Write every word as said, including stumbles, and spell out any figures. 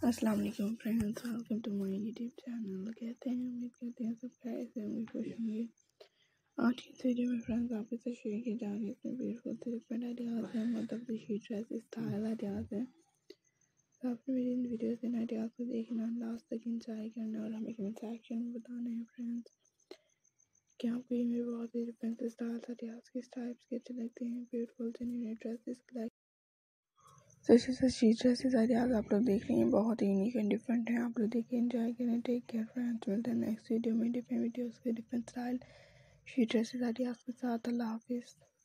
अस्सलाम वालेकुम friends, welcome to my YouTube channel. कहते हैं उम्मीद करते हैं सब खैर से होंगे, खुश होंगे। आज की इस वीडियो में फ्रेंड्स आपके साथ शेयर किए जा रहे हैं इसमें ब्यूटीफुल से डिफरेंट आइडियाज़ हैं, मतलब शीट ड्रेस स्टाइल आइडियाज़ हैं। तो आपने मेरी इन वीडियोज़ इन आइडियाज़ को देखना, लास्ट तक इंजॉय करना और हमें कमेंट सेक्शन में बताना है फ्रेंड्स कि आपको ये मेरे बहुत ही डिफरेंट स्टाइल आइडियाज़ किस टाइप्स के अच्छे लगते हैं। ब्यूटीफुल से न्यू ड्रेसेस लाइक तो इसी से शीट ड्रेसेस आइडियाज़ आप लोग देख रहे हैं, बहुत ही यूनिक एंड डिफरेंट हैं। आप लोग देखिए, एंजॉय करें। टेक केयर फ्रेंड्स, मिलते हैं नेक्स्ट वीडियो में डिफरेंट वीडियोस के different style sheet dresses ideas के साथ। अल्लाह हाफिज़।